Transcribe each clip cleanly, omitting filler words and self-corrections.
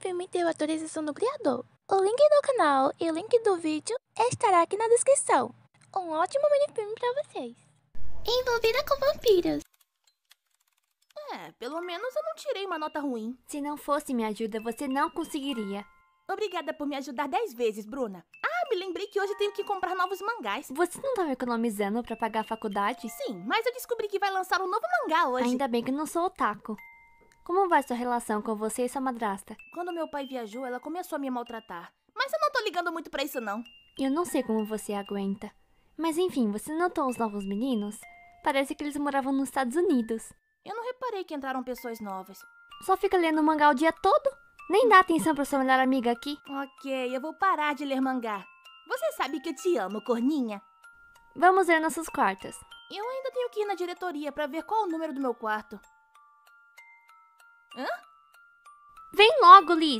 minifilme teve autorização do criador. O link do canal e o link do vídeo estará aqui na descrição. Um ótimo minifilme pra vocês. Envolvida com vampiros. Pelo menos eu não tirei uma nota ruim. Se não fosse minha ajuda, você não conseguiria. Obrigada por me ajudar 10 vezes, Bruna. Me lembrei que hoje tenho que comprar novos mangás. Você não tava economizando pra pagar a faculdade? Sim, mas eu descobri que vai lançar um novo mangá hoje. Ainda bem que eu não sou otaku. Como vai sua relação com você e sua madrasta? Quando meu pai viajou, ela começou a me maltratar. Mas eu não tô ligando muito pra isso, não. Eu não sei como você aguenta. Mas enfim, você notou os novos meninos? Parece que eles moravam nos Estados Unidos. Eu não reparei que entraram pessoas novas. Só fica lendo mangá o dia todo? Nem dá atenção pra sua melhor amiga aqui? Ok, eu vou parar de ler mangá. Você sabe que eu te amo, corninha. Vamos ver nossos quartos. Eu ainda tenho que ir na diretoria pra ver qual o número do meu quarto. Hã? Vem logo, Liz!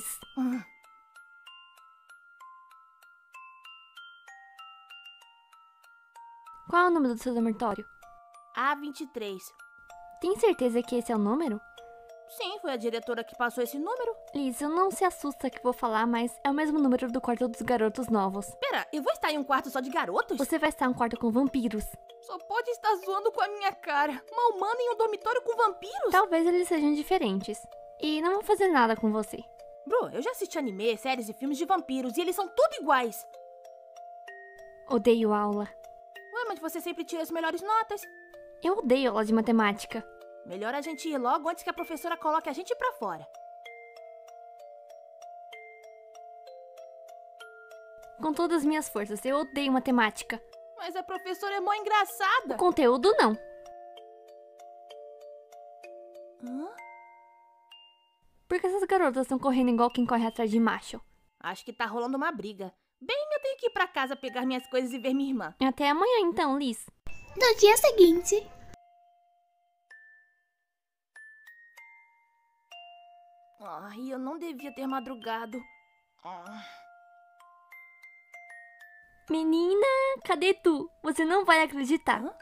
Qual é o número do seu dormitório? A23. Tem certeza que esse é o número? Sim, foi a diretora que passou esse número. Liz, não se assusta que vou falar, mas é o mesmo número do quarto dos garotos novos. Pera, eu vou estar em um quarto só de garotos? Você vai estar em um quarto com vampiros. Só pode estar zoando com a minha cara. Uma humana em um dormitório com vampiros? Talvez eles sejam diferentes. E não vão fazer nada com você. Bro, eu já assisti anime, séries e filmes de vampiros e eles são tudo iguais. Odeio aula. Ué, mas você sempre tira as melhores notas. Eu odeio aula de matemática. Melhor a gente ir logo antes que a professora coloque a gente pra fora. Com todas as minhas forças, eu odeio matemática. Mas a professora é mó engraçada. O conteúdo, não. Hã? Por que essas garotas estão correndo igual quem corre atrás de macho? Acho que tá rolando uma briga. Bem, eu tenho que ir pra casa pegar minhas coisas e ver minha irmã. Até amanhã então, Liz. No dia seguinte... Ai, eu não devia ter madrugado. Menina, cadê tu? Você não vai acreditar. Hã?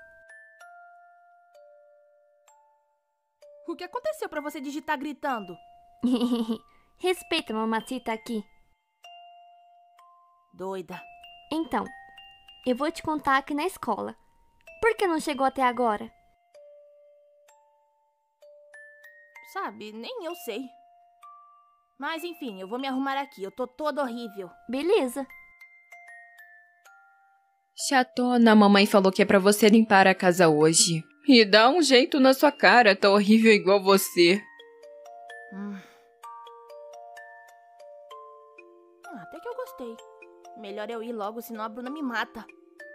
O que aconteceu pra você digitar gritando? Respeita a mamacita aqui. Doida. Então, eu vou te contar aqui na escola. Por que não chegou até agora? Sabe, nem eu sei. Mas enfim, eu vou me arrumar aqui. Eu tô toda horrível. Beleza. Chatona, a mamãe falou que é pra você limpar a casa hoje. E dá um jeito na sua cara, tá horrível igual você. Até que eu gostei. Melhor eu ir logo, senão a Bruna me mata.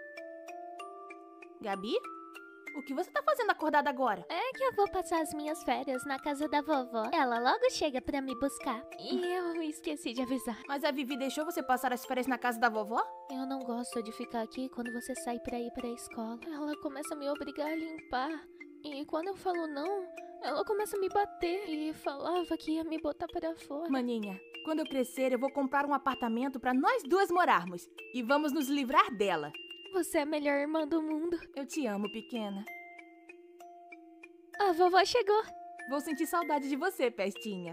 Gabi? O que você tá fazendo acordada agora? É que eu vou passar as minhas férias na casa da vovó. Ela logo chega pra me buscar. E eu esqueci de avisar. Mas a Vivi deixou você passar as férias na casa da vovó? Eu não gosto de ficar aqui quando você sai pra ir pra escola. Ela começa a me obrigar a limpar. E quando eu falo não, ela começa a me bater. E falava que ia me botar pra fora. Maninha, quando eu crescer eu vou comprar um apartamento pra nós duas morarmos. E vamos nos livrar dela. Você é a melhor irmã do mundo. Eu te amo, pequena. A vovó chegou. Vou sentir saudade de você, pestinha.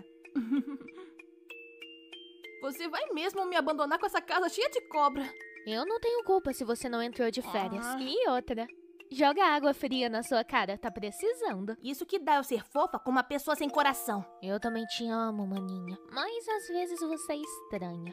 Você vai mesmo me abandonar com essa casa cheia de cobra? Eu não tenho culpa se você não entrou de férias. E outra, joga água fria na sua cara, tá precisando. Isso que dá eu ser fofa com uma pessoa sem coração. Eu também te amo, maninha. Mas às vezes você é estranha.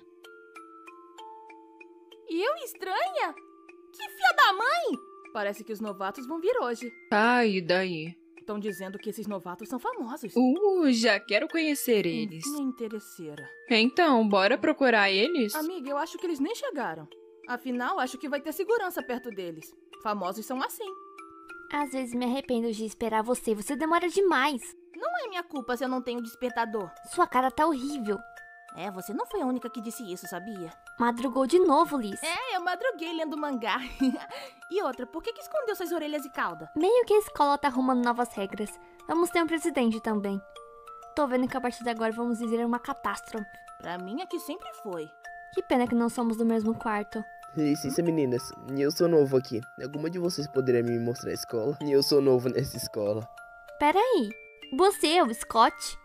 E eu estranha? Que filha da mãe! Parece que os novatos vão vir hoje. E daí? Estão dizendo que esses novatos são famosos. Já quero conhecer eles. Minha interesseira. Então, bora procurar eles? Amiga, eu acho que eles nem chegaram. Afinal, acho que vai ter segurança perto deles. Famosos são assim. Às vezes me arrependo de esperar você. Você demora demais. Não é minha culpa se eu não tenho despertador. Sua cara tá horrível. Você não foi a única que disse isso, sabia? Madrugou de novo, Liz. Eu madruguei lendo mangá. E outra, por que escondeu suas orelhas e cauda? Meio que a escola tá arrumando novas regras. Vamos ter um presidente também. Tô vendo que a partir de agora vamos viver uma catástrofe. Pra mim é que sempre foi. Que pena que não somos do mesmo quarto. Licença, meninas. Eu sou novo aqui. Alguma de vocês poderia me mostrar a escola? Eu sou novo nessa escola. Pera aí. Você é o Scott?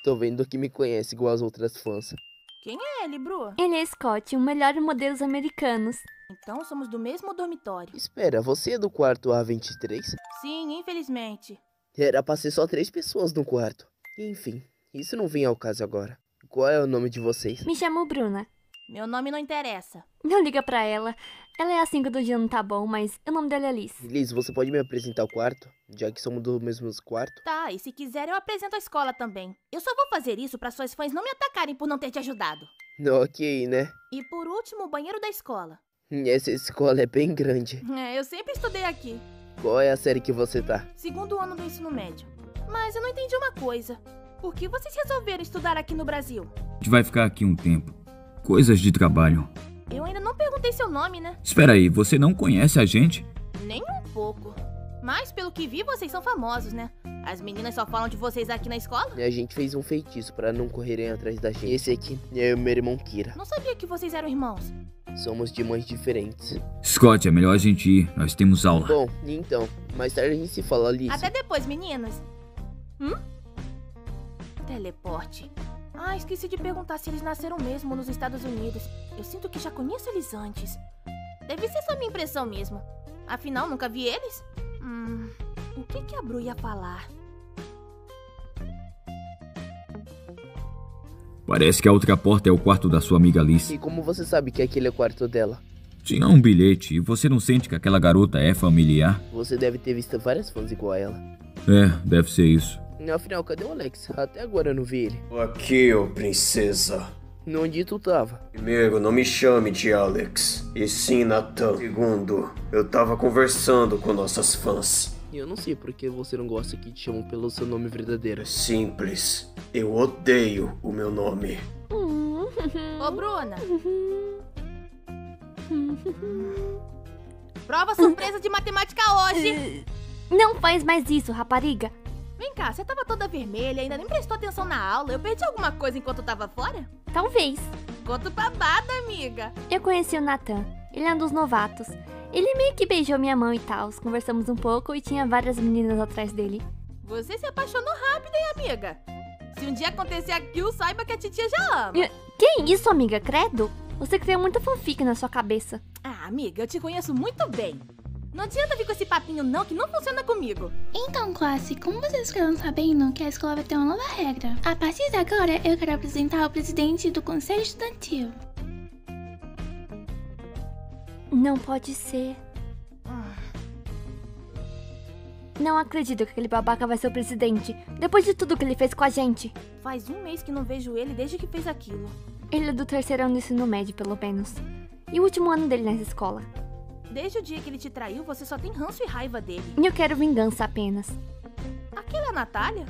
Tô vendo que me conhece igual as outras fãs. Quem é ele, Bru? Ele é Scott, o melhor modelos americanos. Então somos do mesmo dormitório. Espera, você é do quarto A23? Sim, infelizmente. Era pra ser só 3 pessoas no quarto. Enfim, isso não vem ao caso agora. Qual é o nome de vocês? Me chamo Bruna. Meu nome não interessa. Não liga pra ela. Ela é assim quando o dia não tá bom, mas o nome dela é Liz. Liz, você pode me apresentar o quarto? Já que somos do mesmo quarto? Tá, e se quiser eu apresento a escola também. Eu só vou fazer isso pra suas fãs não me atacarem por não ter te ajudado. Ok, né? E por último, o banheiro da escola. Essa escola é bem grande. Eu sempre estudei aqui. Qual é a série que você tá? 2º ano do ensino médio. Mas eu não entendi uma coisa. Por que vocês resolveram estudar aqui no Brasil? A gente vai ficar aqui um tempo. Coisas de trabalho. Eu ainda não perguntei seu nome, né? Espera aí, você não conhece a gente? Nem um pouco. Mas pelo que vi, vocês são famosos, né? As meninas só falam de vocês aqui na escola? A gente fez um feitiço pra não correrem atrás da gente. Esse aqui é o meu irmão Kira. Não sabia que vocês eram irmãos. Somos de mães diferentes. Scott, é melhor a gente ir. Nós temos aula. Bom, então, mais tarde a gente se fala, Alice. Até depois, meninas. Teleporte. Ah, esqueci de perguntar se eles nasceram mesmo nos Estados Unidos. Eu sinto que já conheço eles antes. Deve ser só minha impressão mesmo. Afinal, nunca vi eles. O que a Bru ia falar? Parece que a outra porta é o quarto da sua amiga Liz. E como você sabe que aquele é o quarto dela? Tinha um bilhete e você não sente que aquela garota é familiar? Você deve ter visto várias fãs igual a ela. É, deve ser isso. Afinal, cadê o Alex? Até agora eu não vi ele. Aqui, ô princesa. Onde tu tava? Primeiro, não me chame de Alex, e sim Nathan. Segundo, eu tava conversando com nossas fãs. Eu não sei por que você não gosta que te chamam pelo seu nome verdadeiro. É simples, eu odeio o meu nome. Ô, Bruna. Prova surpresa de matemática hoje. Não faz mais isso, rapariga. Vem cá, você tava toda vermelha, ainda nem prestou atenção na aula. Eu perdi alguma coisa enquanto tava fora? Talvez. Conto babado, amiga. Eu conheci o Nathan. Ele é um dos novatos. Ele meio que beijou minha mão e tal. Conversamos um pouco e tinha várias meninas atrás dele. Você se apaixonou rápido, hein, amiga? Se um dia acontecer aquilo, saiba que a titia já ama. Que isso, amiga? Credo? Você criou muita fanfic na sua cabeça. Ah, amiga, eu te conheço muito bem. Não adianta vir com esse papinho não, que não funciona comigo. Então, classe, como vocês ficaram sabendo que a escola vai ter uma nova regra? A partir de agora, eu quero apresentar o presidente do conselho estudantil. Não pode ser. Não acredito que aquele babaca vai ser o presidente. Depois de tudo que ele fez com a gente. Faz um mês que não vejo ele desde que fez aquilo. Ele é do 3º ano do ensino médio, pelo menos. E o último ano dele nessa escola. Desde o dia que ele te traiu, você só tem ranço e raiva dele. E eu quero vingança apenas. Aquela é a Natália?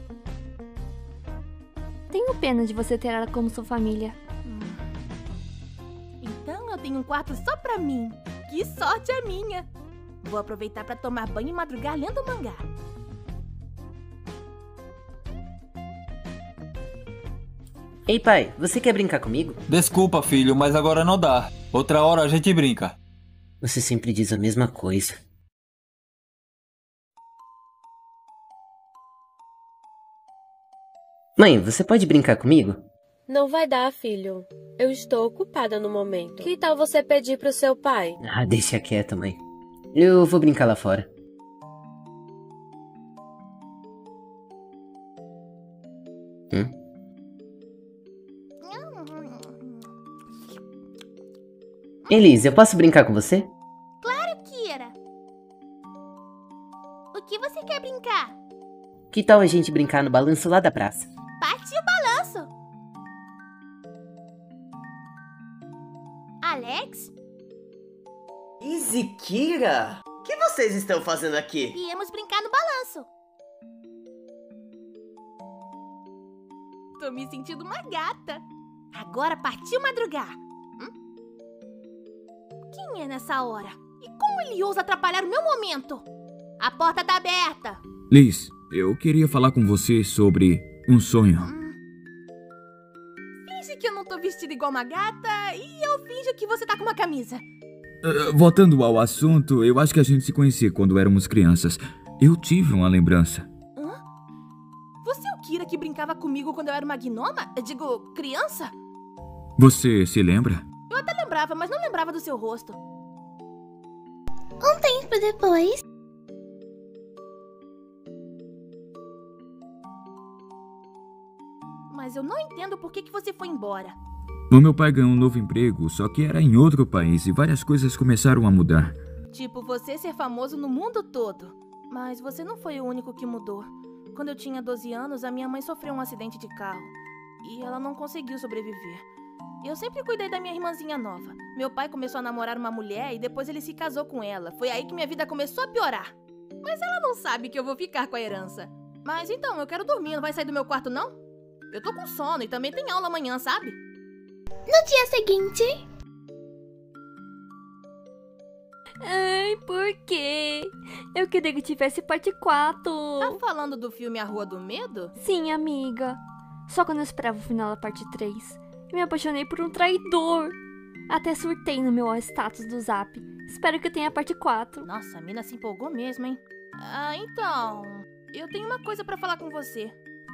Tenho pena de você ter ela como sua família. Então eu tenho um quarto só pra mim. Que sorte a minha! Vou aproveitar pra tomar banho e madrugar lendo mangá. Ei pai, você quer brincar comigo? Desculpa, filho, mas agora não dá. Outra hora a gente brinca. Você sempre diz a mesma coisa. Mãe, você pode brincar comigo? Não vai dar, filho. Eu estou ocupada no momento. Que tal você pedir pro seu pai? Ah, deixa quieto, mãe. Eu vou brincar lá fora. Elise, eu posso brincar com você? Claro, Kira. O que você quer brincar? Que tal a gente brincar no balanço lá da praça? Partiu o balanço. Alex? Izzy, Kira? O que vocês estão fazendo aqui? Viemos brincar no balanço. Tô me sentindo uma gata. Agora partiu madrugar. Quem é nessa hora? E como ele ousa atrapalhar o meu momento? A porta tá aberta. Liz, eu queria falar com você sobre um sonho. Finge que eu não tô vestida igual uma gata e eu finjo que você tá com uma camisa. Voltando ao assunto, eu acho que a gente se conhecia quando éramos crianças. Eu tive uma lembrança. Você é o Kira que brincava brincava comigo quando eu era uma gnoma? Eu digo, criança? Você se lembra? Eu até lembrava, mas não lembrava do seu rosto. Um tempo depois... Mas eu não entendo por que você foi embora. O meu pai ganhou um novo emprego, só que era em outro país e várias coisas começaram a mudar. Tipo, você ser famoso no mundo todo. Mas você não foi o único que mudou. Quando eu tinha 12 anos, a minha mãe sofreu um acidente de carro. E ela não conseguiu sobreviver. Eu sempre cuidei da minha irmãzinha nova. Meu pai começou a namorar uma mulher e depois ele se casou com ela. Foi aí que minha vida começou a piorar. Mas ela não sabe que eu vou ficar com a herança. Mas então, eu quero dormir, não vai sair do meu quarto, não? Eu tô com sono e também tem aula amanhã, sabe? No dia seguinte... Ai, por quê? Eu queria que tivesse parte 4. Tá falando do filme A Rua do Medo? Sim, amiga. Só que eu não esperava o final da parte 3. Eu me apaixonei por um traidor. Até surtei no meu status do Zap. Espero que tenha a parte 4. Nossa, a mina se empolgou mesmo, hein? Ah, então... Eu tenho uma coisa pra falar com você.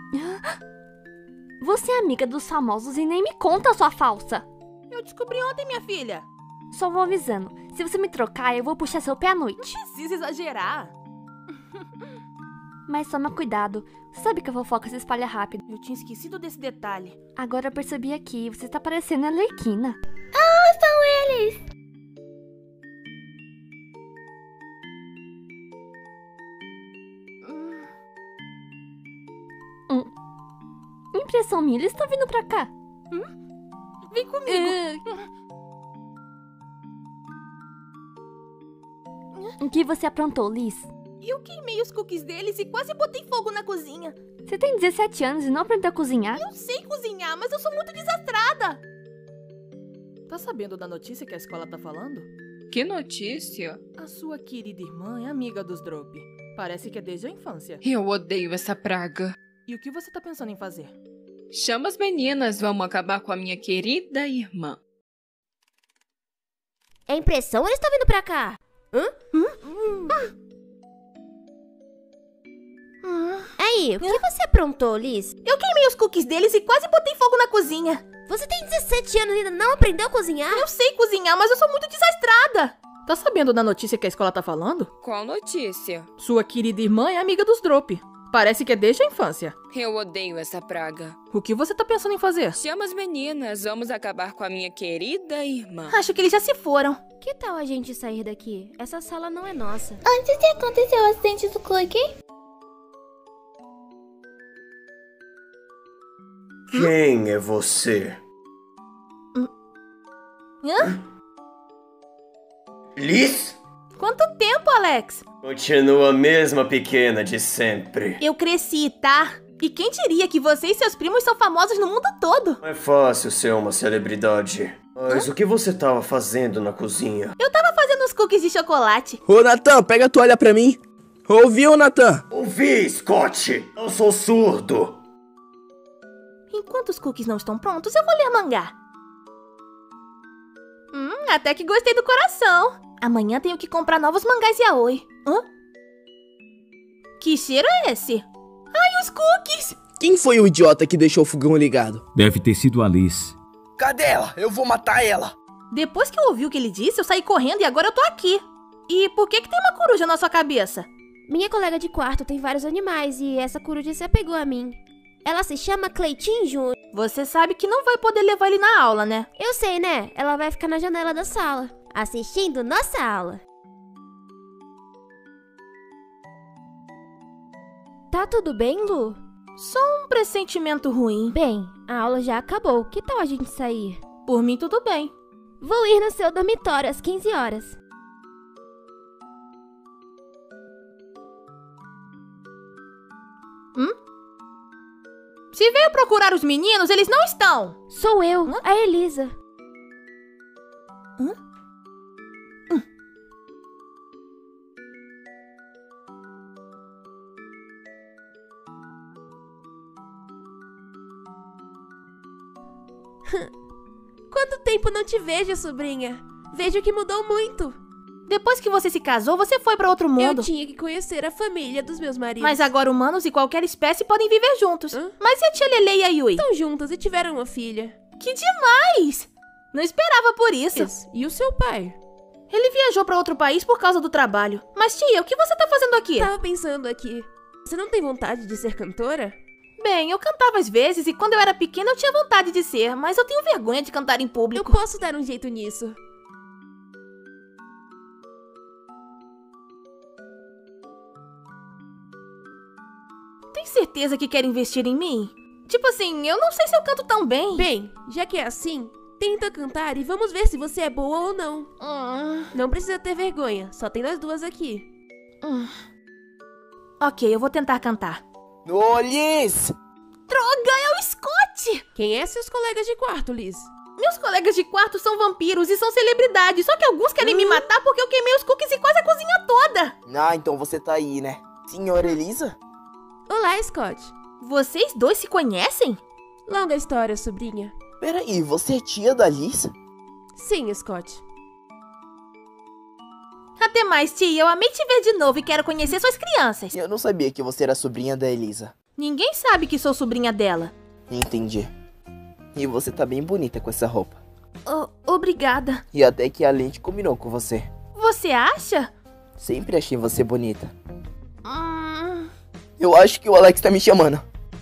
Você é amiga dos famosos e nem me conta, sua falsa. Eu descobri ontem, minha filha. Só vou avisando. Se você me trocar, eu vou puxar seu pé à noite. Não precisa exagerar. Mas toma cuidado. Você sabe que a fofoca se espalha rápido. Eu tinha esquecido desse detalhe. Agora eu percebi aqui. Você tá parecendo a Arlequina. Ah, são eles! Impressão minha, eles estão vindo pra cá. Vem comigo. O que você aprontou, Liz? Eu queimei os cookies deles e quase botei fogo na cozinha. Você tem 17 anos e não aprendeu a cozinhar? Eu sei cozinhar, mas eu sou muito desastrada. Tá sabendo da notícia que a escola tá falando? Que notícia? A sua querida irmã é amiga dos Drop. Parece que é desde a infância. Eu odeio essa praga. E o que você tá pensando em fazer? Chama as meninas, vamos acabar com a minha querida irmã. É impressão ou eles estão vindo pra cá? Aí, o que você aprontou, Liz? Eu queimei os cookies deles e quase botei fogo na cozinha. Você tem 17 anos e ainda não aprendeu a cozinhar? Eu sei cozinhar, mas eu sou muito desastrada. Tá sabendo da notícia que a escola tá falando? Qual notícia? Sua querida irmã é amiga dos Drop. Parece que é desde a infância. Eu odeio essa praga. O que você tá pensando em fazer? Chama as meninas, vamos acabar com a minha querida irmã. Acho que eles já se foram. Que tal a gente sair daqui? Essa sala não é nossa. Antes de acontecer o acidente do Cookie... Quem é você? Liz? Quanto tempo, Alex? Continua a mesma pequena de sempre. Eu cresci, tá? E quem diria que você e seus primos são famosos no mundo todo? Não é fácil ser uma celebridade. Mas o que você tava fazendo na cozinha? Eu tava fazendo uns cookies de chocolate. Ô, Nathan, pega a toalha pra mim. Ouviu, Nathan? Ouvi, Scott. Eu sou surdo. Enquanto os cookies não estão prontos, eu vou ler mangá. Até que gostei do coração. Amanhã tenho que comprar novos mangás yaoi. Que cheiro é esse? Ai, os cookies! Quem foi o idiota que deixou o fogão ligado? Deve ter sido a Liz. Cadê ela? Eu vou matar ela. Depois que eu ouvi o que ele disse, eu saí correndo e agora eu tô aqui. E por que tem uma coruja na sua cabeça? Minha colega de quarto tem vários animais e essa coruja se apegou a mim. Ela se chama Cleitinho Júnior. Você sabe que não vai poder levar ele na aula, né? Eu sei, né? Ela vai ficar na janela da sala, assistindo nossa aula. Tá tudo bem, Lu? Só um pressentimento ruim. Bem, a aula já acabou. Que tal a gente sair? Por mim, tudo bem. Vou ir no seu dormitório às 15 horas. Se veio procurar os meninos, eles não estão. Sou eu, a Elisa. Quanto tempo não te vejo, sobrinha? Vejo que mudou muito. Depois que você se casou, você foi pra outro mundo. Eu tinha que conhecer a família dos meus maridos. Mas agora humanos e qualquer espécie podem viver juntos. Mas e a tia Lele e a Yui? Estão juntas e tiveram uma filha. Que demais! Não esperava por isso. E o seu pai? Ele viajou pra outro país por causa do trabalho. Mas tia, o que você tá fazendo aqui? Tava pensando aqui. Você não tem vontade de ser cantora? Bem, eu cantava às vezes e quando eu era pequena eu tinha vontade de ser, mas eu tenho vergonha de cantar em público. Eu posso dar um jeito nisso. Tem certeza que quer investir em mim? Tipo assim, eu não sei se eu canto tão bem. Bem, já que é assim, tenta cantar e vamos ver se você é boa ou não. Não precisa ter vergonha, só tem nós duas aqui. Ok, eu vou tentar cantar. Ô, Liz! Droga, é o Scott! Quem é seus colegas de quarto, Liz? Meus colegas de quarto são vampiros e são celebridades, só que alguns querem me matar porque eu queimei os cookies e quase a cozinha toda. Ah, então você tá aí, né? Senhora Elisa? Olá, Scott. Vocês dois se conhecem? Longa história, sobrinha. Peraí, você é tia da Liz? Sim, Scott. Até mais, tia. Eu amei te ver de novo e quero conhecer suas crianças. Eu não sabia que você era sobrinha da Elisa. Ninguém sabe que sou sobrinha dela. Entendi. E você tá bem bonita com essa roupa. Obrigada. E até que a lente combinou com você. Você acha? Sempre achei você bonita. Eu acho que o Alex tá me chamando.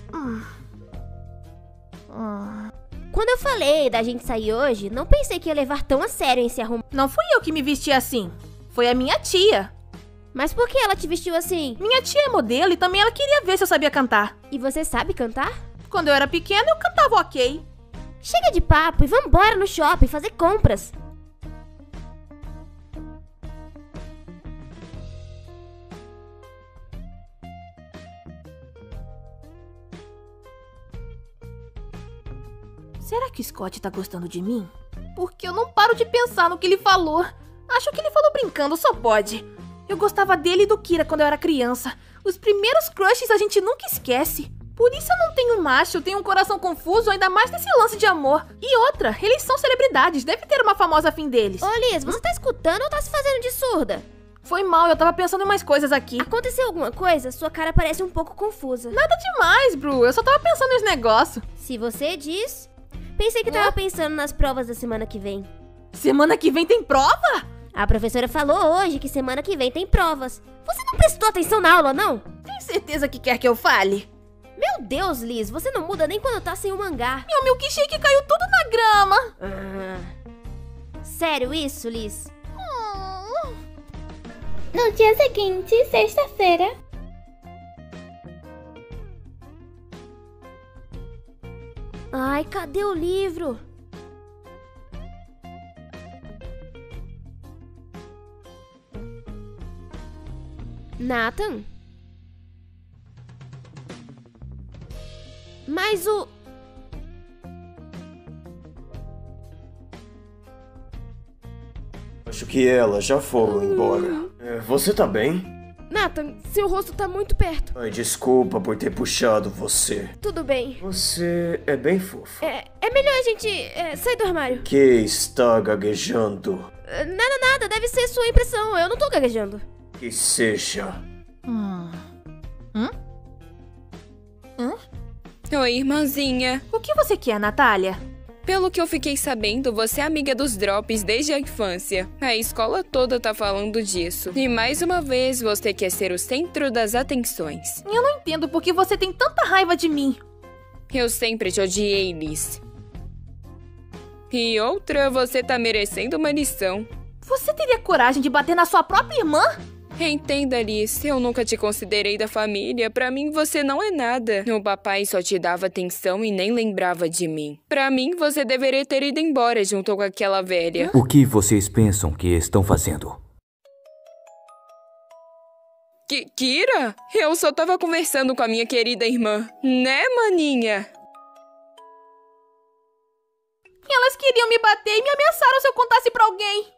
Quando eu falei da gente sair hoje, não pensei que ia levar tão a sério esse arrumo. Não fui eu que me vesti assim. Foi a minha tia. Mas por que ela te vestiu assim? Minha tia é modelo e também ela queria ver se eu sabia cantar. E você sabe cantar? Quando eu era pequena, eu cantava ok. Chega de papo e vambora no shopping fazer compras. Será que o Scott tá gostando de mim? Porque eu não paro de pensar no que ele falou. Acho que ele falou brincando, só pode. Eu gostava dele e do Kira quando eu era criança. Os primeiros crushes a gente nunca esquece. Por isso eu não tenho macho, eu tenho um coração confuso, ainda mais nesse lance de amor. E outra, eles são celebridades, deve ter uma famosa afim deles. Ô Liz, você tá escutando ou tá se fazendo de surda? Foi mal, eu tava pensando em mais coisas aqui. Aconteceu alguma coisa? Sua cara parece um pouco confusa. Nada demais, Bru, eu só tava pensando nos negócios. Se você diz... Pensei que tava pensando nas provas da semana que vem. Semana que vem tem prova? A professora falou hoje que semana que vem tem provas. Você não prestou atenção na aula, não? Tem certeza que quer que eu fale? Meu Deus, Liz, você não muda nem quando tá sem o mangá. Meu milkshake caiu tudo na grama. Sério isso, Liz? No dia seguinte, sexta-feira... Ai, cadê o livro? Nathan? Mas o... Acho que elas já foram embora. Você tá bem? Nathan, seu rosto tá muito perto. Ai, desculpa por ter puxado você. Tudo bem. Você é bem fofa. É melhor a gente sair do armário. Que está gaguejando? Nada, deve ser sua impressão. Eu não tô gaguejando. Que seja. Oi, irmãzinha. O que você quer, Natália? Pelo que eu fiquei sabendo, você é amiga dos Drops desde a infância. A escola toda tá falando disso. E mais uma vez, você quer ser o centro das atenções. Eu não entendo por que você tem tanta raiva de mim. Eu sempre te odiei, Liz. E outra, você tá merecendo uma lição. Você teria coragem de bater na sua própria irmã? Entenda, Liz, eu nunca te considerei da família. Pra mim, você não é nada. O papai só te dava atenção e nem lembrava de mim. Pra mim, você deveria ter ido embora junto com aquela velha. O que vocês pensam que estão fazendo? Kira? Eu só tava conversando com a minha querida irmã. Né, maninha? Elas queriam me bater e me ameaçaram se eu contasse pra alguém.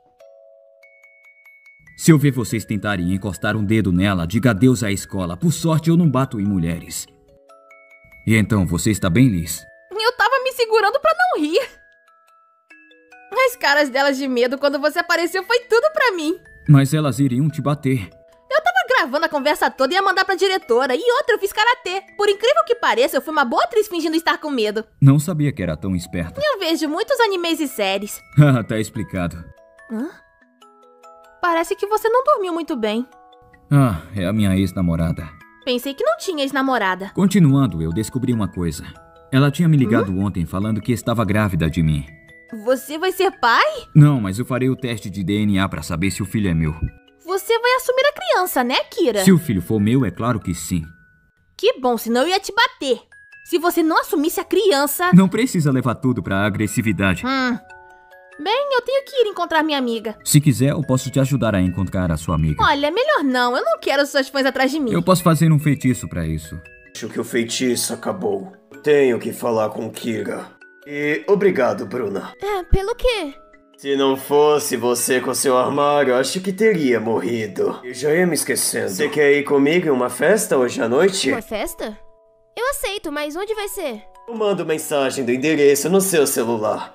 Se eu ver vocês tentarem encostar um dedo nela, diga adeus à escola. Por sorte, eu não bato em mulheres. E então, você está bem, Liz? Eu tava me segurando pra não rir. As caras delas de medo quando você apareceu foi tudo pra mim. Mas elas iriam te bater. Eu tava gravando a conversa toda e ia mandar pra diretora. E outra, eu fiz karatê. Por incrível que pareça, eu fui uma boa atriz fingindo estar com medo. Não sabia que era tão esperta. Eu vejo muitos animes e séries. Tá explicado. Hã? Parece que você não dormiu muito bem. É a minha ex-namorada. Pensei que não tinha ex-namorada. Continuando, eu descobri uma coisa. Ela tinha me ligado ontem falando que estava grávida de mim. Você vai ser pai? Não, mas eu farei o teste de DNA pra saber se o filho é meu. Você vai assumir a criança, né, Kira? Se o filho for meu, é claro que sim. Que bom, senão eu ia te bater. Se você não assumisse a criança... Não precisa levar tudo pra agressividade. Bem, eu tenho que ir encontrar minha amiga. Se quiser, eu posso te ajudar a encontrar a sua amiga. Olha, melhor não. Eu não quero suas fãs atrás de mim. Eu posso fazer um feitiço pra isso. Acho que o feitiço acabou. Tenho que falar com Kira. E obrigado, Bruna. Pelo quê? Se não fosse você com seu armário, acho que teria morrido. Eu já ia me esquecendo. Você quer ir comigo em uma festa hoje à noite? Uma festa? Eu aceito, mas onde vai ser? Eu mando mensagem do endereço no seu celular.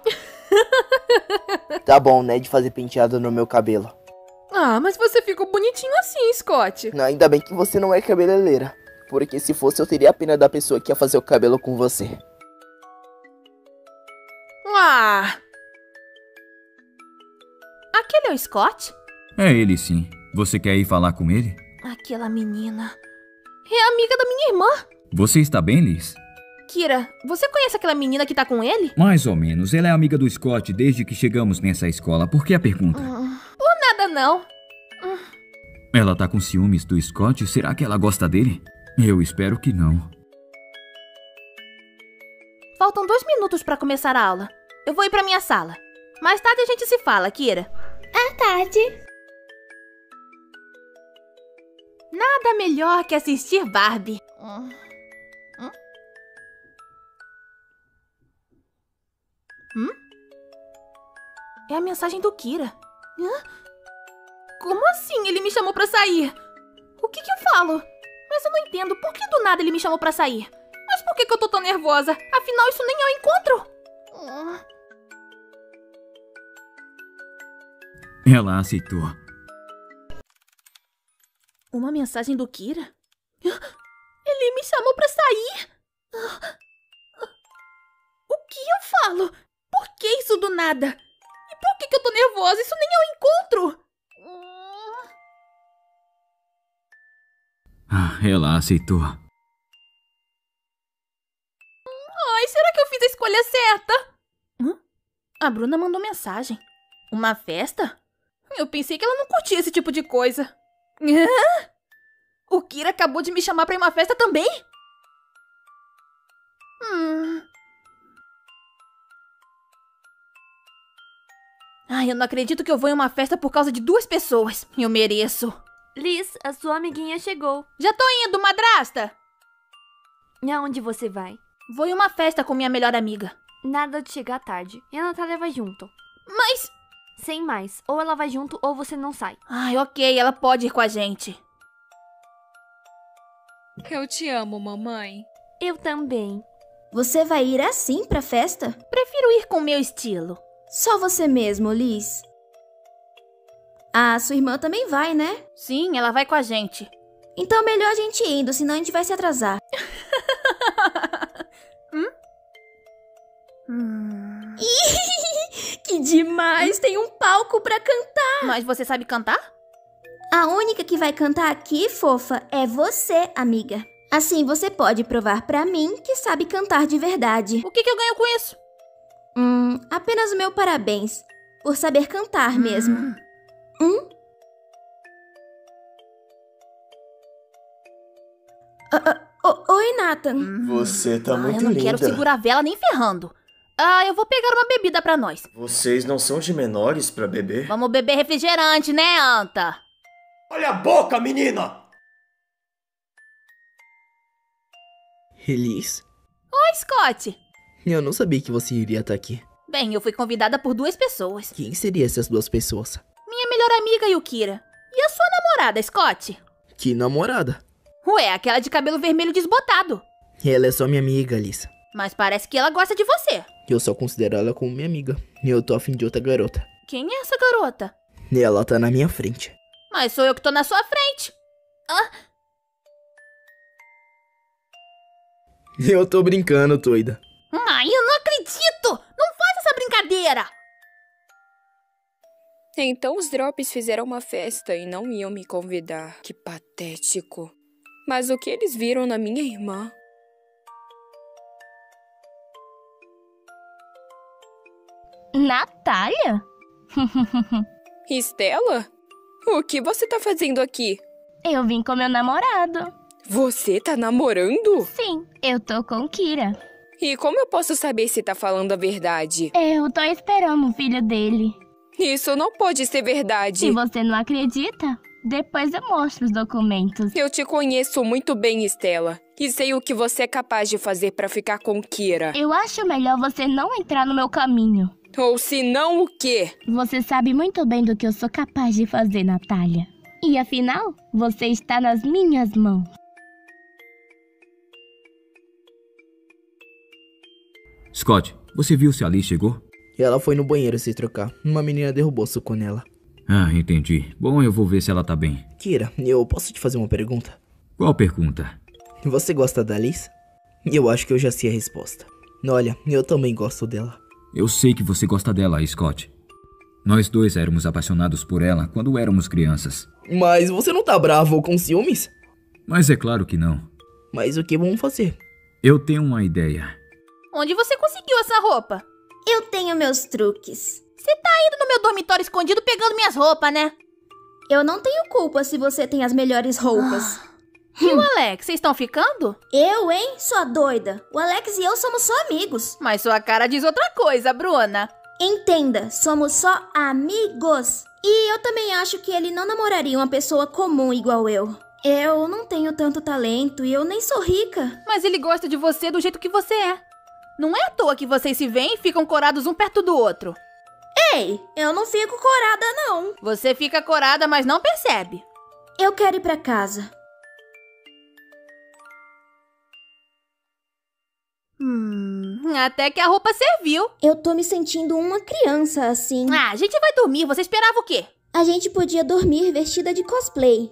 Tá bom, né, de fazer penteado no meu cabelo. Mas você ficou bonitinho assim, Scott. Ainda bem que você não é cabeleireira. Porque se fosse, eu teria a pena da pessoa que ia fazer o cabelo com você. Aquele é o Scott? É ele sim. Você quer ir falar com ele? Aquela menina... é amiga da minha irmã. Você está bem, Liz? Kira, você conhece aquela menina que tá com ele? Mais ou menos. Ela é amiga do Scott desde que chegamos nessa escola. Por que a pergunta? Por nada, não. Ela tá com ciúmes do Scott? Será que ela gosta dele? Eu espero que não. Faltam 2 minutos pra começar a aula. Eu vou ir pra minha sala. Mais tarde a gente se fala, Kira. À tarde. Nada melhor que assistir Barbie. É a mensagem do Kira. Como assim ele me chamou pra sair? O que eu falo? Mas eu não entendo. Por que do nada ele me chamou pra sair? Mas por que eu tô tão nervosa? Afinal, isso nem é um encontro. Ela aceitou. Uma mensagem do Kira? Ele me chamou pra sair? O que eu falo? Por que isso do nada? E por que eu tô nervosa? Isso nem é um encontro! Ela aceitou. Ai, será que eu fiz a escolha certa? A Bruna mandou mensagem. Uma festa? Eu pensei que ela não curtia esse tipo de coisa. O Kira acabou de me chamar pra ir uma festa também? Ai, eu não acredito que eu vou em uma festa por causa de 2 pessoas. Eu mereço. Liz, a sua amiguinha chegou. Já tô indo, madrasta! E aonde você vai? Vou em uma festa com minha melhor amiga. Nada de chegar tarde. E a Natália vai junto. Mas... sem mais. Ou ela vai junto ou você não sai. Ai, ok. Ela pode ir com a gente. Eu te amo, mamãe. Eu também. Você vai ir assim pra festa? Prefiro ir com o meu estilo. Só você mesmo, Liz. Ah, sua irmã também vai, né? Sim, ela vai com a gente. Então melhor a gente ir indo, senão a gente vai se atrasar. Que demais! Tem um palco pra cantar! Mas você sabe cantar? A única que vai cantar aqui, fofa, é você, amiga. Assim você pode provar pra mim que sabe cantar de verdade. O que eu ganho com isso? Apenas o meu parabéns. Por saber cantar mesmo. Oi, Nathan. Você tá muito linda. Eu não quero segurar a vela nem ferrando. Eu vou pegar uma bebida pra nós. Vocês não são de menores pra beber? Vamos beber refrigerante, né, Anta? Olha a boca, menina! Liz? Oi, Scott. Eu não sabia que você iria estar aqui. Bem, eu fui convidada por 2 pessoas. Quem seriam essas 2 pessoas? Minha melhor amiga, Yukira. E a sua namorada, Scott? Que namorada? Ué, aquela de cabelo vermelho desbotado. Ela é só minha amiga, Liz. Mas parece que ela gosta de você. Eu só considero ela como minha amiga. E eu tô afim de outra garota. Quem é essa garota? E ela tá na minha frente. Mas sou eu que tô na sua frente. Eu tô brincando, doida. Ai, eu não acredito! Não faz essa brincadeira! Então os Drops fizeram uma festa e não iam me convidar. Que patético. Mas o que eles viram na minha irmã? Natália? Estela? O que você tá fazendo aqui? Eu vim com meu namorado. Você tá namorando? Sim, eu tô com Kira. E como eu posso saber se tá falando a verdade? Eu tô esperando o filho dele. Isso não pode ser verdade. Se você não acredita, depois eu mostro os documentos. Eu te conheço muito bem, Estela. E sei o que você é capaz de fazer pra ficar com Kira. Eu acho melhor você não entrar no meu caminho. Ou se não, o quê? Você sabe muito bem do que eu sou capaz de fazer, Natália. E afinal, você está nas minhas mãos. Scott, você viu se a Liz chegou? Ela foi no banheiro se trocar. Uma menina derrubou suco nela. Ah, entendi. Bom, eu vou ver se ela tá bem. Kira, eu posso te fazer uma pergunta? Qual pergunta? Você gosta da Liz? Eu acho que eu já sei a resposta. Olha, eu também gosto dela. Eu sei que você gosta dela, Scott. Nós dois éramos apaixonados por ela quando éramos crianças. Mas você não tá bravo ou com ciúmes? Mas é claro que não. Mas o que vamos fazer? Eu tenho uma ideia. Onde você conseguiu essa roupa? Eu tenho meus truques. Você tá indo no meu dormitório escondido pegando minhas roupas, né? Eu não tenho culpa se você tem as melhores roupas. E o Alex, vocês estão ficando? Eu, hein? Sua doida. O Alex e eu somos só amigos. Mas sua cara diz outra coisa, Bruna. Entenda, somos só amigos. E eu também acho que ele não namoraria uma pessoa comum igual eu. Eu não tenho tanto talento e eu nem sou rica. Mas ele gosta de você do jeito que você é. Não é à toa que vocês se veem e ficam corados um perto do outro. Ei, eu não fico corada, não. Você fica corada, mas não percebe. Eu quero ir pra casa. Até que a roupa serviu. Eu tô me sentindo uma criança, assim. Ah, a gente vai dormir. Você esperava o quê? A gente podia dormir vestida de cosplay.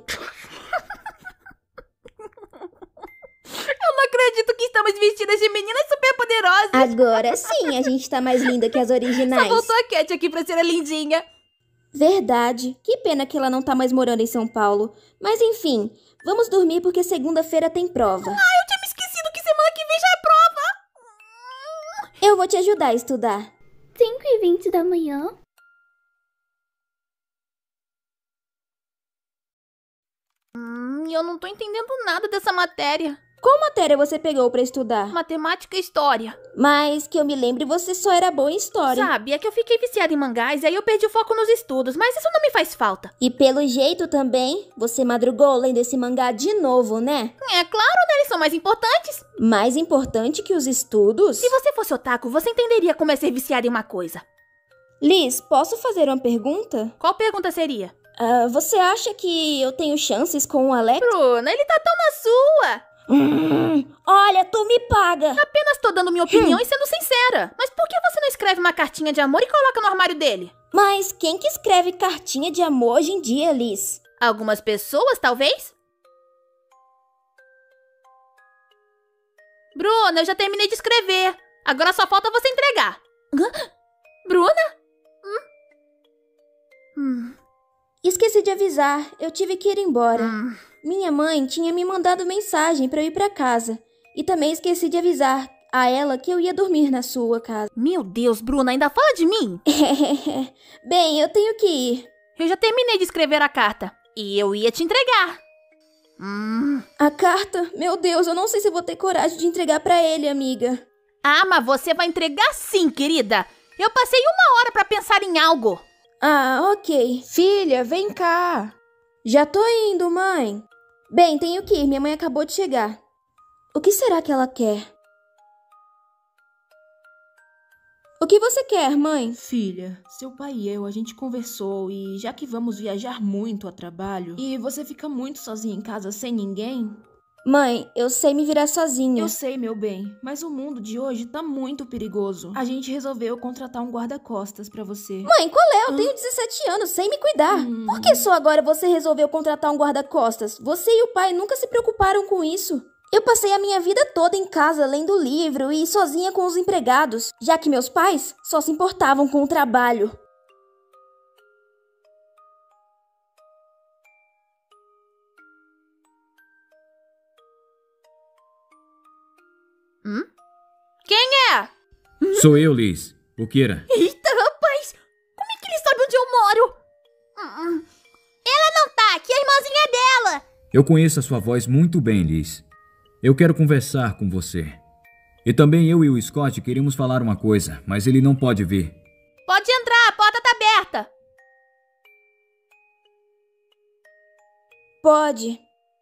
Eu não acredito que estamos vestidas de meninas superpoderosas. Agora sim, a gente tá mais linda que as originais. Só voltou a Cat aqui pra ser a lindinha. Verdade. Que pena que ela não tá mais morando em São Paulo. Mas enfim, vamos dormir porque segunda-feira tem prova. Ah, eu tinha me esquecido que semana que vem já é prova. Eu vou te ajudar a estudar. 5h20 da manhã. Eu não tô entendendo nada dessa matéria. Qual matéria você pegou pra estudar? Matemática e história. Mas que eu me lembre, você só era boa em história. Sabe, é que eu fiquei viciada em mangás e aí eu perdi o foco nos estudos, mas isso não me faz falta. E pelo jeito também, você madrugou lendo esse mangá de novo, né? É claro, né? Eles são mais importantes. Mais importante que os estudos? Se você fosse otaku, você entenderia como é ser viciada em uma coisa. Liz, posso fazer uma pergunta? Qual pergunta seria? Você acha que eu tenho chances com o Alex? Bruna, ele tá tão na sua. Olha, tu me paga. Apenas tô dando minha opinião e sendo sincera. Mas por que você não escreve uma cartinha de amor e coloca no armário dele? Mas quem que escreve cartinha de amor hoje em dia, Liz? Algumas pessoas, talvez? Bruna, eu já terminei de escrever. Agora só falta você entregar. Bruna? Esqueci de avisar, eu tive que ir embora. Minha mãe tinha me mandado mensagem pra eu ir pra casa. E também esqueci de avisar a ela que eu ia dormir na sua casa. Meu Deus, Bruna, ainda fala de mim? Bem, eu tenho que ir. Eu já terminei de escrever a carta. E eu ia te entregar. A carta? Meu Deus, eu não sei se vou ter coragem de entregar pra ele, amiga. Ah, mas você vai entregar sim, querida. Eu passei 1 hora pra pensar em algo. Ah, ok. Filha, vem cá. Já tô indo, mãe. Bem, tenho que ir. Minha mãe acabou de chegar. O que será que ela quer? O que você quer, mãe? Filha, seu pai e eu, a gente conversou e já que vamos viajar muito a trabalho e você fica muito sozinha em casa sem ninguém, Mãe, eu sei me virar sozinha. Eu sei, meu bem, mas o mundo de hoje tá muito perigoso. A gente resolveu contratar um guarda-costas pra você. Mãe, qual é? Eu tenho 17 anos, sei me cuidar. Por que só agora você resolveu contratar um guarda-costas? Você e o pai nunca se preocuparam com isso. Eu passei a minha vida toda em casa lendo livro e sozinha com os empregados, já que meus pais só se importavam com o trabalho. Quem é? Sou eu, Liz. O Kira. Eita, rapaz! Como é que ele sabe onde eu moro? Ela não tá aqui, a irmãzinha dela! Eu conheço a sua voz muito bem, Liz. Eu quero conversar com você. E também eu e o Scott queremos falar uma coisa, mas ele não pode vir. Pode entrar, a porta tá aberta. Pode.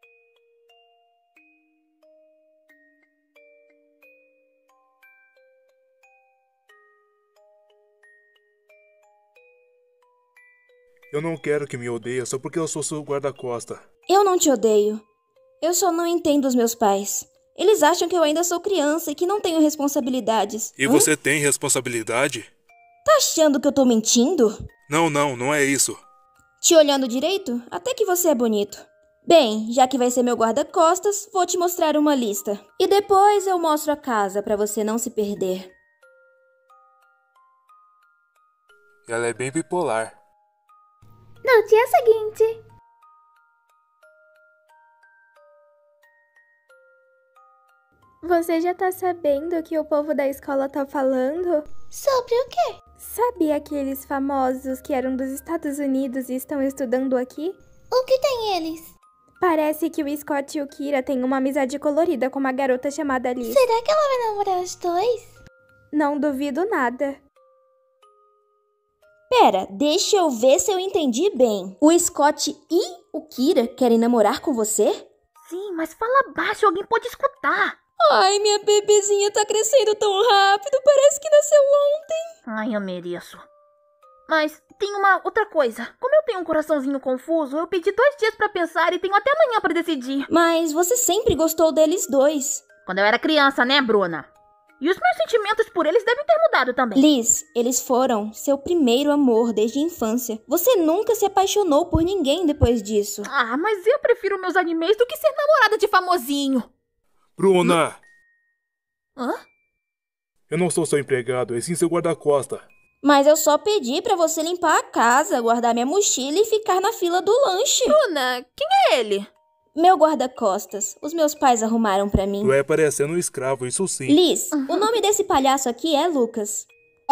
Eu não quero que me odeie só porque eu sou seu guarda-costa. Eu não te odeio. Eu só não entendo os meus pais. Eles acham que eu ainda sou criança e que não tenho responsabilidades. E você tem responsabilidade? Tá achando que eu tô mentindo? Não é isso. Te olhando direito, até que você é bonito. Bem, já que vai ser meu guarda-costas, vou te mostrar uma lista. E depois eu mostro a casa pra você não se perder. Ela é bem bipolar. Notícia seguinte. Você já tá sabendo o que o povo da escola tá falando? Sobre o quê? Sabe aqueles famosos que eram dos Estados Unidos e estão estudando aqui? O que tem eles? Parece que o Scott e o Kira têm uma amizade colorida com uma garota chamada Liz. Será que ela vai namorar os dois? Não duvido nada. Pera, deixa eu ver se eu entendi bem. O Scott e o Kira querem namorar com você? Sim, mas fala baixo, alguém pode escutar. Ai, minha bebezinha tá crescendo tão rápido, parece que nasceu ontem. Ai, eu mereço. Mas tem uma outra coisa. Como eu tenho um coraçãozinho confuso, eu pedi 2 dias pra pensar e tenho até amanhã pra decidir. Mas você sempre gostou deles dois. Quando eu era criança, né, Bruna? E os meus sentimentos por eles devem ter mudado também. Liz, eles foram seu primeiro amor desde a infância. Você nunca se apaixonou por ninguém depois disso. Ah, mas eu prefiro meus animes do que ser namorada de famosinho. Bruna! Hã? Eu não sou seu empregado, e sim seu guarda-costa. Mas eu só pedi pra você limpar a casa, guardar minha mochila e ficar na fila do lanche. Bruna, quem é ele? Meu guarda-costas. Os meus pais arrumaram pra mim. Tu é parecendo um escravo, isso sim. Liz, o nome desse palhaço aqui é Lucas.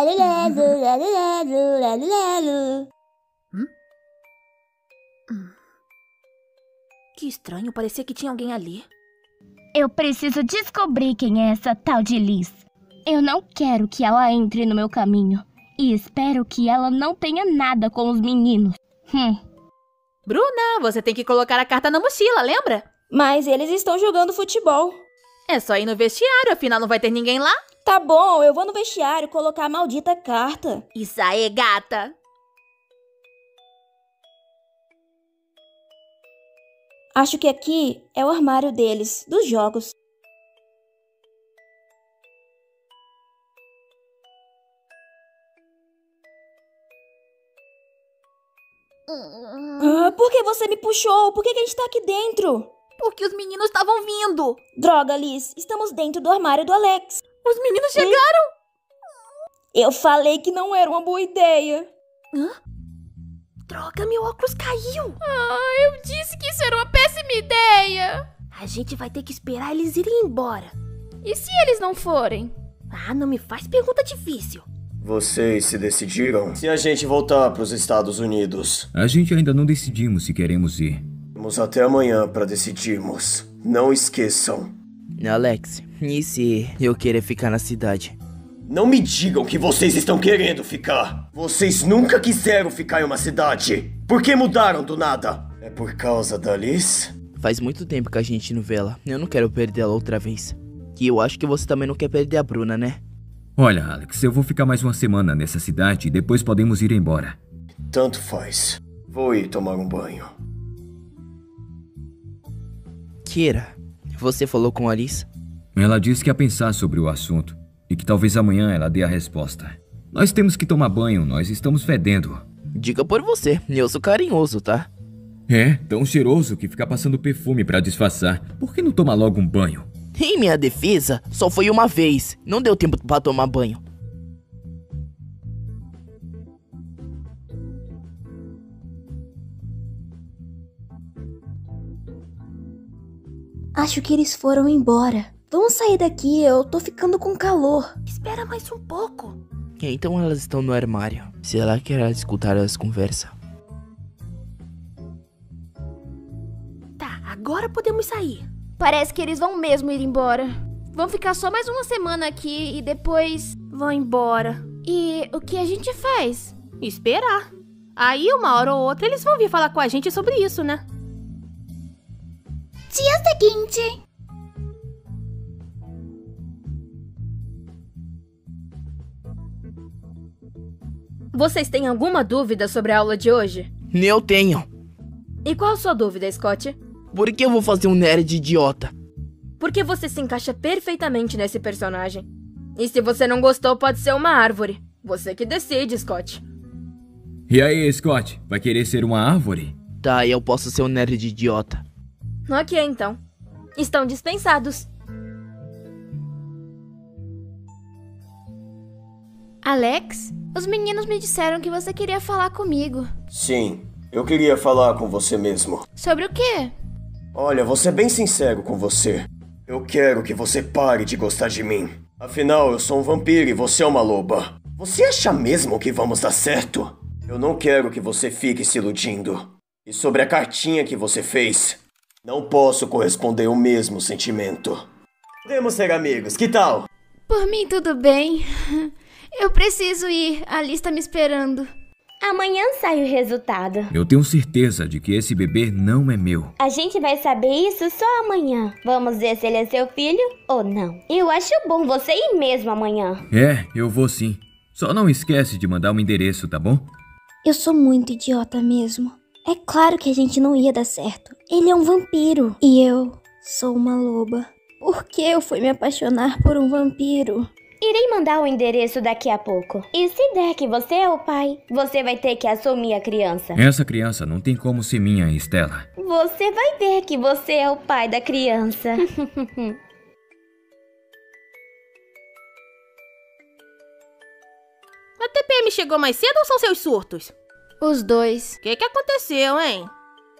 Que estranho, parecia que tinha alguém ali. Eu preciso descobrir quem é essa tal de Liz. Eu não quero que ela entre no meu caminho. E espero que ela não tenha nada com os meninos. Bruna, você tem que colocar a carta na mochila, lembra? Mas eles estão jogando futebol. É só ir no vestiário, afinal não vai ter ninguém lá. Tá bom, eu vou no vestiário colocar a maldita carta. Isso aí, gata. Acho que aqui é o armário deles, dos jogos. Por que você me puxou? Por que a gente tá aqui dentro? Porque os meninos estavam vindo. Droga, Liz, estamos dentro do armário do Alex. Os meninos chegaram? Eu falei que não era uma boa ideia. Droga, meu óculos caiu. Eu disse que isso era uma péssima ideia. A gente vai ter que esperar eles irem embora. E se eles não forem? Não me faz pergunta difícil. Vocês se decidiram? Se a gente voltar pros Estados Unidos? A gente ainda não decidimos se queremos ir. Temos até amanhã pra decidirmos. Não esqueçam. Alex, e se eu querer ficar na cidade? Não me digam que vocês estão querendo ficar. Vocês nunca quiseram ficar em uma cidade. Por que mudaram do nada? É por causa da Liz? Faz muito tempo que a gente não vê ela. Eu não quero perder ela outra vez. E eu acho que você também não quer perder a Bruna, né? Olha, Alex, eu vou ficar mais uma semana nessa cidade e depois podemos ir embora. Tanto faz. Vou ir tomar um banho. Kira, Você falou com a Alice? Ela disse que ia pensar sobre o assunto e que talvez amanhã ela dê a resposta. Nós temos que tomar banho, nós estamos fedendo. Diga por você, eu sou carinhoso, tá? É, tão cheiroso que fica passando perfume pra disfarçar. Por que não toma logo um banho? Em minha defesa, só foi uma vez. Não deu tempo pra tomar banho. Acho que eles foram embora. Vamos sair daqui, eu tô ficando com calor. Espera mais um pouco. Então elas estão no armário. Será que ela escutar as conversas? Tá, agora podemos sair. Parece que eles vão mesmo ir embora. Vão ficar só mais uma semana aqui e depois... Vão embora. E o que a gente faz? Esperar. Aí, uma hora ou outra, eles vão vir falar com a gente sobre isso, né? Dia seguinte. Vocês têm alguma dúvida sobre a aula de hoje? Eu tenho. E qual a sua dúvida, Scott? Por que eu vou fazer um nerd idiota? Porque você se encaixa perfeitamente nesse personagem. E se você não gostou, pode ser uma árvore. Você que decide, Scott. E aí, Scott? Vai querer ser uma árvore? Tá, eu posso ser um nerd idiota. Ok, então. Estão dispensados. Alex, os meninos me disseram que você queria falar comigo. Sim, eu queria falar com você mesmo. Sobre o quê? Olha, vou ser bem sincero com você. Eu quero que você pare de gostar de mim. Afinal, eu sou um vampiro e você é uma loba. Você acha mesmo que vamos dar certo? Eu não quero que você fique se iludindo. E sobre a cartinha que você fez, não posso corresponder o mesmo sentimento. Podemos ser amigos, que tal? Por mim, tudo bem. Eu preciso ir, a Alice tá me esperando. Amanhã sai o resultado. Eu tenho certeza de que esse bebê não é meu. A gente vai saber isso só amanhã. Vamos ver se ele é seu filho ou não. Eu acho bom você ir mesmo amanhã. É, eu vou sim. Só não esquece de mandar um endereço, tá bom? Eu sou muito idiota mesmo. É claro que a gente não ia dar certo. Ele é um vampiro. E eu sou uma loba. Por que eu fui me apaixonar por um vampiro? Irei mandar o endereço daqui a pouco. E se der que você é o pai, você vai ter que assumir a criança. Essa criança não tem como ser minha, Estela. Você vai ver que você é o pai da criança. A TPM chegou mais cedo ou são seus surtos? Os dois. O que aconteceu, hein?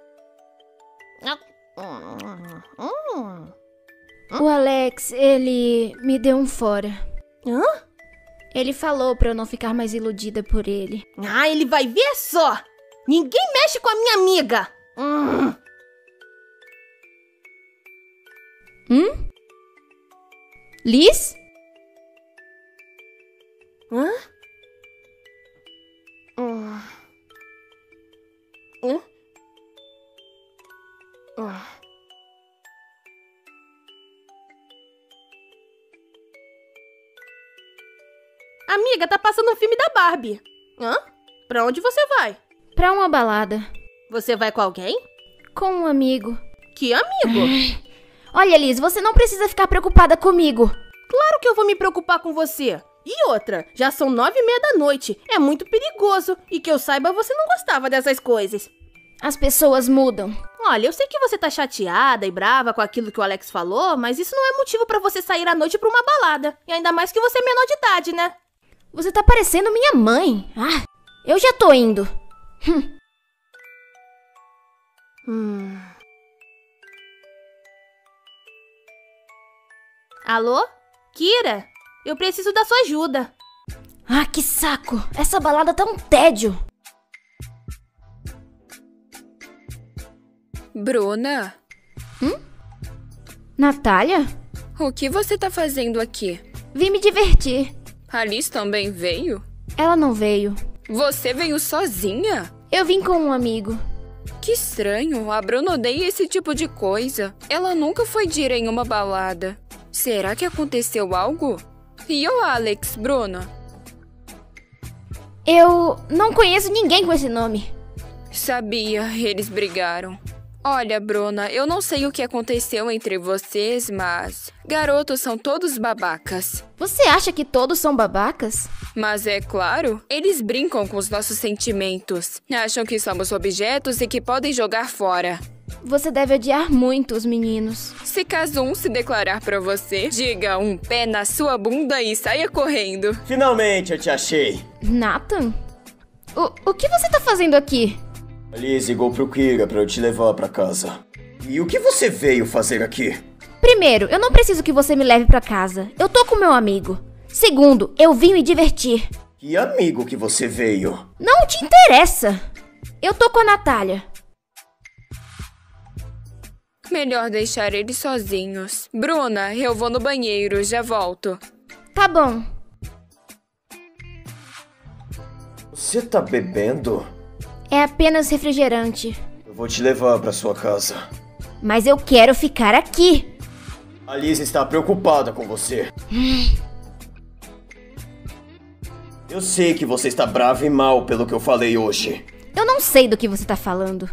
O Alex, ele me deu um fora. Hã? Ele falou pra eu não ficar mais iludida por ele. Ah, ele vai ver só! Ninguém mexe com a minha amiga! Liz? Hã? Amiga, tá passando um filme da Barbie. Hã? Pra onde você vai? Pra uma balada. Você vai com alguém? Com um amigo. Que amigo? Olha, Liz, você não precisa ficar preocupada comigo. Claro que eu vou me preocupar com você. E outra, já são 9:30 da noite. É muito perigoso. E que eu saiba, você não gostava dessas coisas. As pessoas mudam. Olha, eu sei que você tá chateada e brava com aquilo que o Alex falou, mas isso não é motivo pra você sair à noite pra uma balada. E ainda mais que você é menor de idade, né? Você tá parecendo minha mãe. Ah, eu já tô indo. Alô? Kira? Eu preciso da sua ajuda. Ah, que saco. Essa balada tá um tédio. Bruna? Natália? O que você tá fazendo aqui? Vim me divertir. Alice também veio? Ela não veio. Você veio sozinha? Eu vim com um amigo. Que estranho, a Bruna odeia esse tipo de coisa. Ela nunca foi de ir em uma balada. Será que aconteceu algo? E o Alex, Bruna? Eu não conheço ninguém com esse nome. Sabia, eles brigaram. Olha, Bruna, eu não sei o que aconteceu entre vocês, mas... garotos são todos babacas. Você acha que todos são babacas? Mas é claro, eles brincam com os nossos sentimentos. Acham que somos objetos e que podem jogar fora. Você deve odiar muito os meninos. Se caso um se declarar pra você, diga um pé na sua bunda e saia correndo. Finalmente eu te achei. Nathan? O que você tá fazendo aqui? A Liz ligou pro Kira pra eu te levar pra casa. E o que você veio fazer aqui? Primeiro, eu não preciso que você me leve pra casa. Eu tô com meu amigo. Segundo, eu vim me divertir. Que amigo que você veio? Não te interessa. Eu tô com a Natália. Melhor deixar eles sozinhos. Bruna, eu vou no banheiro, já volto. Tá bom. Você tá bebendo? É apenas refrigerante. Eu vou te levar pra sua casa. Mas eu quero ficar aqui. A Liz está preocupada com você. Eu sei que você está bravo e mal pelo que eu falei hoje. Eu não sei do que você tá falando.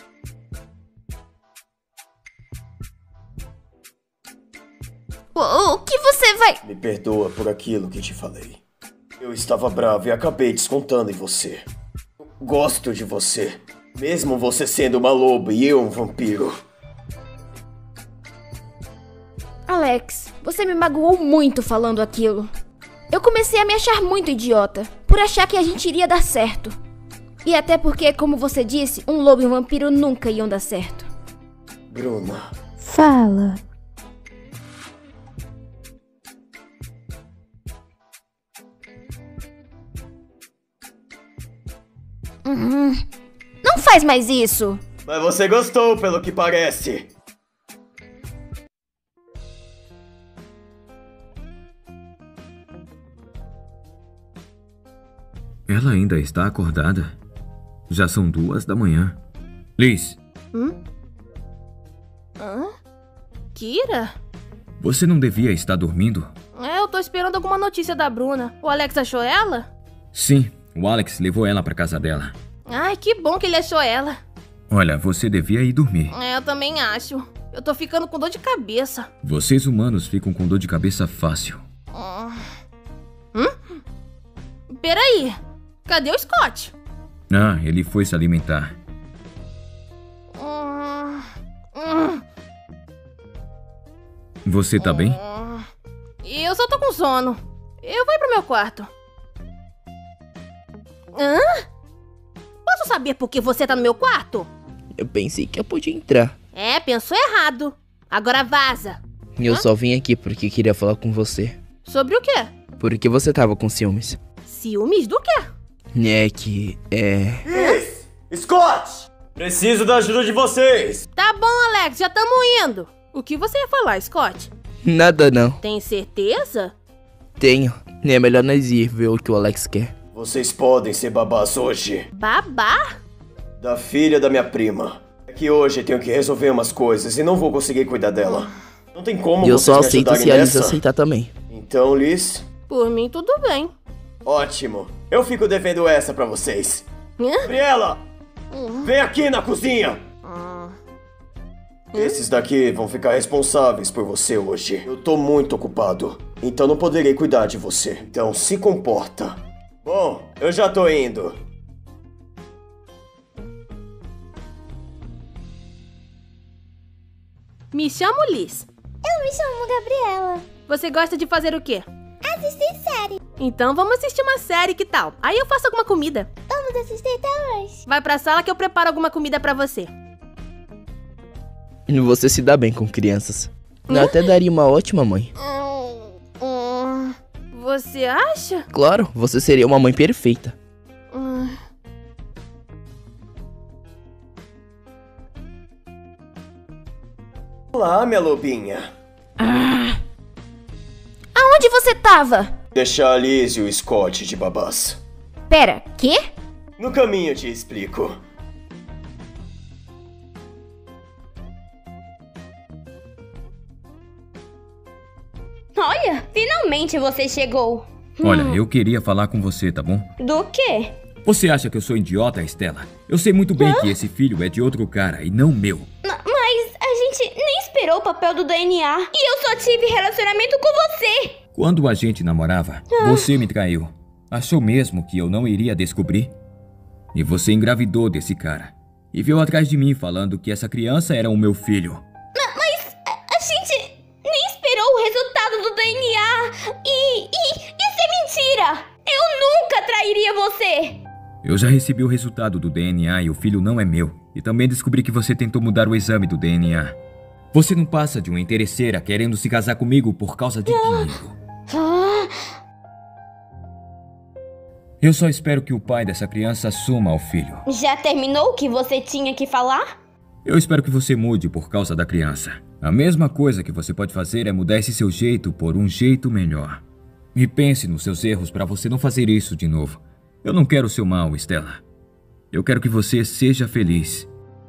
O que você vai... Me perdoa por aquilo que te falei. Eu estava bravo e acabei descontando em você. Gosto de você, mesmo você sendo uma loba e eu um vampiro. Alex, você me magoou muito falando aquilo. Eu comecei a me achar muito idiota, por achar que a gente iria dar certo. E até porque, como você disse, um lobo e um vampiro nunca iam dar certo. Bruna. Fala. Não faz mais isso. Mas você gostou, pelo que parece. Ela ainda está acordada. Já são 2 da manhã. Liz. Kira? Você não devia estar dormindo? Eu tô esperando alguma notícia da Bruna. O Alex achou ela? Sim, o Alex levou ela pra casa dela. Ai, que bom que ele achou ela. Olha, você devia ir dormir. Eu também acho. Eu tô ficando com dor de cabeça. Vocês humanos ficam com dor de cabeça fácil. Peraí. Cadê o Scott? Ah, ele foi se alimentar. Você tá bem? Eu só tô com sono. Eu vou ir pro meu quarto. Posso saber por que você tá no meu quarto? Eu pensei que eu podia entrar. Pensou errado. Agora vaza. Eu só vim aqui porque queria falar com você. Sobre o quê? Porque você tava com ciúmes. Ciúmes do quê? Scott! Preciso da ajuda de vocês. Tá bom, Alex, já tamo indo. O que você ia falar, Scott? Nada não. Tem certeza? Tenho. É melhor nós ir ver o que o Alex quer. Vocês podem ser babás hoje. Babá? Da filha da minha prima. É que hoje tenho que resolver umas coisas e não vou conseguir cuidar dela. Não tem como eu vocês só me aceito ajudarem se a Liz nessa? aceitar também. Então, Liz... Por mim, tudo bem. Ótimo. Eu fico devendo essa pra vocês. Gabriela! Vem aqui na cozinha! Esses daqui vão ficar responsáveis por você hoje. Eu tô muito ocupado, então não poderei cuidar de você. Então se comporta. Bom, eu já tô indo. Me chamo Liz. Eu me chamo Gabriela. Você gosta de fazer o quê? Assistir série. Então vamos assistir uma série, que tal? Aí eu faço alguma comida. Vamos assistir até hoje. Vai pra sala que eu preparo alguma comida pra você. Você se dá bem com crianças. Eu até daria uma ótima mãe. Você acha? Claro, você seria uma mãe perfeita. Olá, minha lobinha. Aonde você tava? Deixar a Liz e o Scott de babás. Pera, quê? No caminho eu te explico. Olha, finalmente você chegou. Olha, eu queria falar com você, tá bom? Do quê? Você acha que eu sou idiota, Estela? Eu sei muito bem que esse filho é de outro cara e não meu. o papel do DNA. E eu só tive relacionamento com você. Quando a gente namorava, você me traiu. Achou mesmo que eu não iria descobrir? E você engravidou desse cara. E veio atrás de mim falando que essa criança era o meu filho. Mas a gente nem esperou o resultado do DNA. Isso é mentira. Eu nunca trairia você. Eu já recebi o resultado do DNA e o filho não é meu. E também descobri que você tentou mudar o exame do DNA. Você não passa de uma interesseira querendo se casar comigo por causa de dinheiro. Eu só espero que o pai dessa criança assuma o filho. Já terminou o que você tinha que falar? Eu espero que você mude por causa da criança. A mesma coisa que você pode fazer é mudar esse seu jeito por um jeito melhor. E pense nos seus erros para você não fazer isso de novo. Eu não quero o seu mal, Stella. Eu quero que você seja feliz.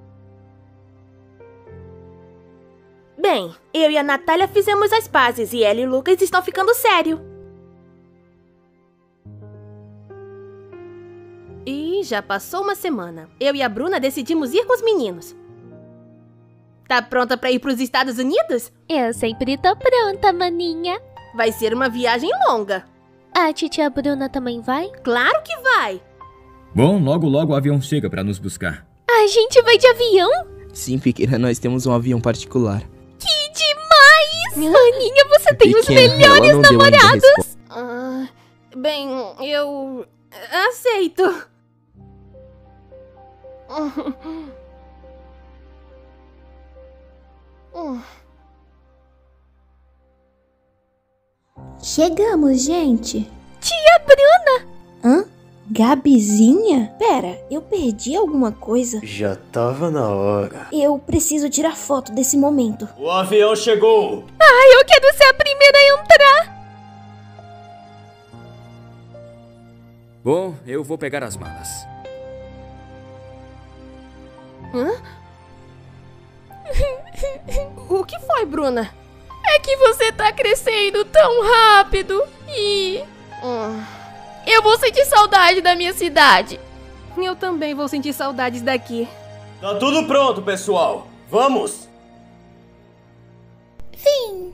Bem, eu e a Natália fizemos as pazes e ela e o Lucas estão ficando sério. E já passou uma semana. Eu e a Bruna decidimos ir com os meninos. Tá pronta pra ir pros Estados Unidos? Eu sempre tô pronta, maninha. Vai ser uma viagem longa. A titia Bruna também vai? Claro que vai. Bom, logo o avião chega pra nos buscar. A gente vai de avião? Sim, pequena, nós temos um avião particular. Que demais! Maninha, você tem os melhores namorados! Bem, eu aceito. Chegamos, gente. Tia Bruna! Hã? Gabizinha? Pera, eu perdi alguma coisa? Já tava na hora. Eu preciso tirar foto desse momento. O avião chegou! Ai, eu quero ser a primeira a entrar! Bom, eu vou pegar as malas. O que foi, Bruna? É que você tá crescendo tão rápido e... eu vou sentir saudade da minha cidade. Eu também vou sentir saudades daqui. Tá tudo pronto, pessoal. Vamos! Sim.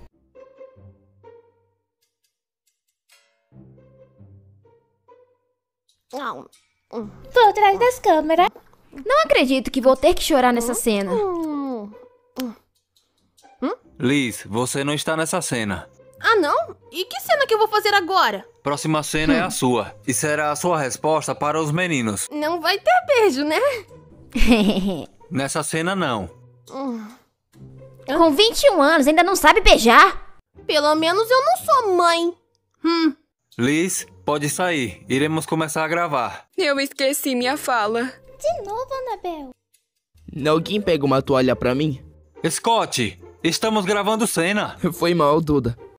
Tô atrás das câmeras. Não acredito que vou ter que chorar nessa cena. Liz, você não está nessa cena. Ah, não? E que cena que eu vou fazer agora? Próxima cena é a sua. E será a sua resposta para os meninos. Não vai ter beijo, né? Nessa cena, não. Com 21 anos, ainda não sabe beijar? Pelo menos eu não sou mãe. Liz, pode sair. Iremos começar a gravar. Eu esqueci minha fala. De novo, Anabel. Alguém pega uma toalha pra mim? Scott, estamos gravando cena. Foi mal, Duda.